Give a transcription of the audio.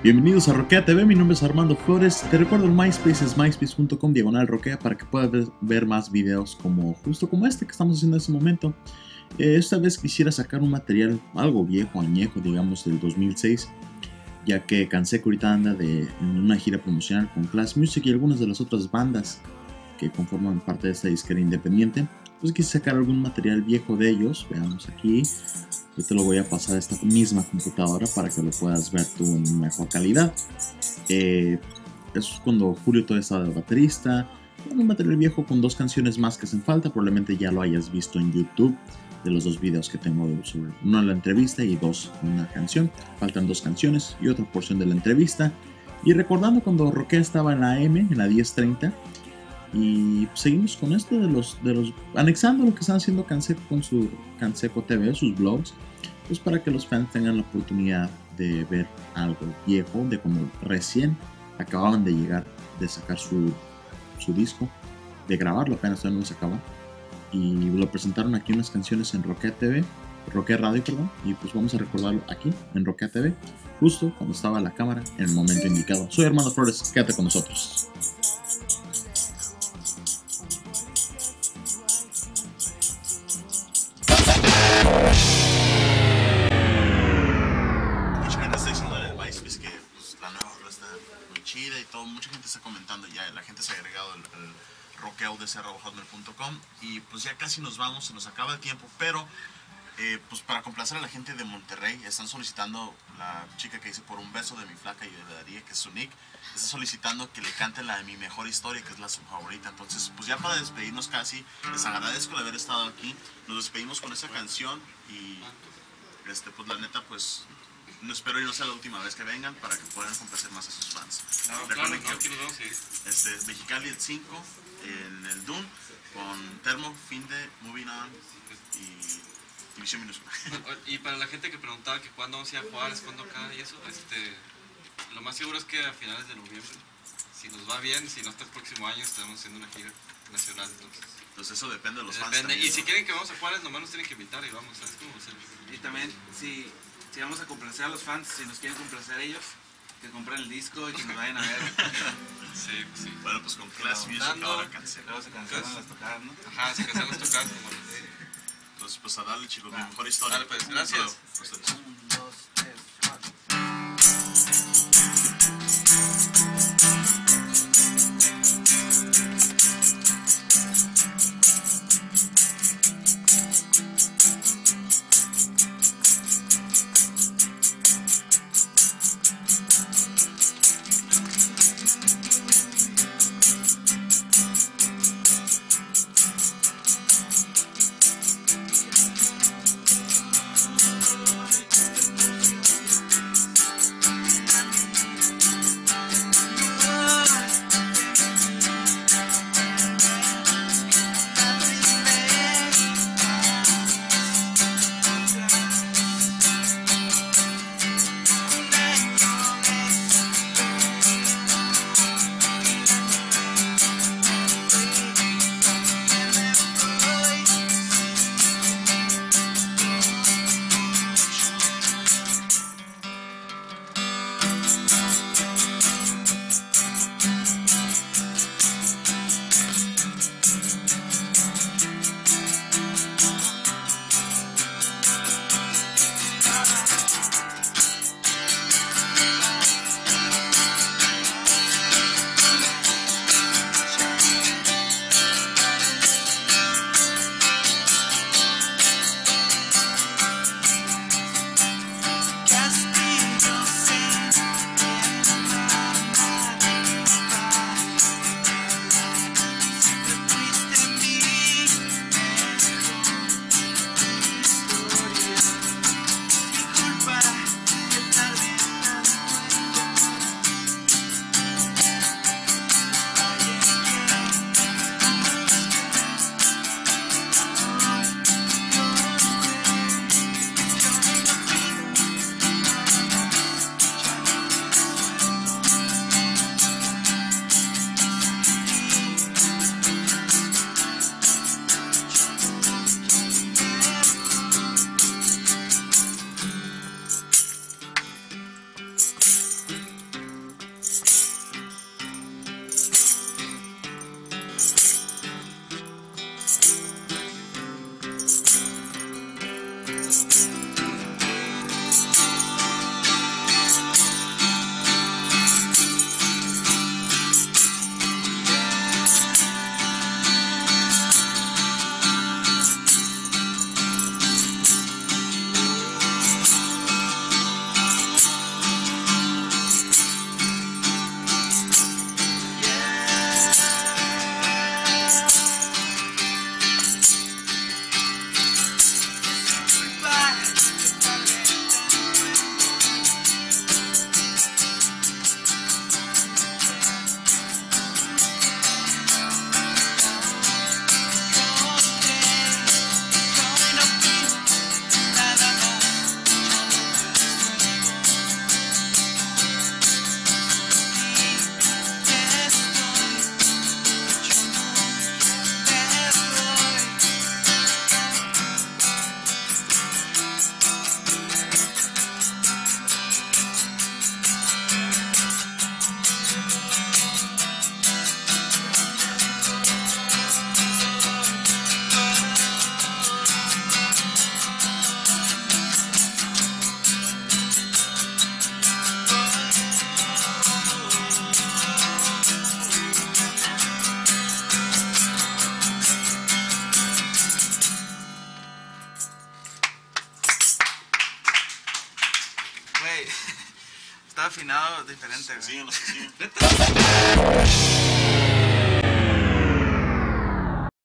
Bienvenidos a Roquea TV, mi nombre es Armando Flores. Te recuerdo el MySpace es myspace.com/Roquea para que puedas ver más videos justo como este que estamos haciendo en este momento. Esta vez quisiera sacar un material algo viejo, añejo, digamos del 2006, ya que Canseco ahorita anda en una gira promocional con Class Music y algunas de las otras bandas que conforman parte de esta disquera independiente. Pues quise sacar algún material viejo de ellos. Veamos aquí. Yo te lo voy a pasar a esta misma computadora para que lo puedas ver tú en mejor calidad. Eso es cuando Julio todavía estaba de baterista. Un material viejo con dos canciones más que hacen falta. Probablemente ya lo hayas visto en YouTube de los dos videos que tengo sobre uno la entrevista y dos una canción. Faltan dos canciones y otra porción de la entrevista. Y recordando cuando Roquea estaba en la M, en la 1030. Y seguimos con esto de los anexando lo que están haciendo Canseco con su Canseco TV, sus blogs, pues para que los fans tengan la oportunidad de ver algo viejo, de cuando recién acababan de llegar, de sacar su disco, de grabarlo, apenas todavía no lo sacaban, y lo presentaron aquí unas canciones en Roquea TV, Roquea Radio, perdón, y pues vamos a recordarlo aquí en Roquea TV, justo cuando estaba la cámara en el momento indicado. Soy Armando Flores, quédate con nosotros. Y todo, mucha gente está comentando ya, la gente se ha agregado el roqueaudc@hotmail.com y pues ya casi nos vamos, se nos acaba el tiempo, pero pues para complacer a la gente de Monterrey están solicitando, la chica que dice por un beso de mi flaca y de Daría, que es su nick, está solicitando que le cante la de mi mejor historia, que es la su favorita. Entonces pues ya para despedirnos casi, les agradezco de haber estado aquí, nos despedimos con esa canción y pues la neta pues no espero y no sea la última vez que vengan para que puedan complacer más a sus fans. Recuerden que aquí nos vamos a ir. Mexicali el 5 en el Dune con Termo, Finde, Moving On y Visión Minúscula. Y para la gente que preguntaba que cuándo vamos a ir a Juárez, cuándo acá y eso, lo más seguro es que a finales de noviembre, si nos va bien, si no hasta el próximo año, estaremos haciendo una gira nacional. Entonces eso depende de los fans. También, y si quieren que vamos a Juárez, nomás nos tienen que invitar y vamos, ¿sabes cómo? Y también, si vamos a complacer a los fans, si nos quieren complacer ellos, que compren el disco y que nos vayan a ver. Sí. Bueno, pues con Class Music ahora Canseco. Luego se cancelan las tocadas, ¿no? Ajá, se cancelan las tocadas. Entonces, pues a darle, chicos, mi mejor historia. Dale, pues, gracias. patrocinado diferente, güey. Sí, nos siguen.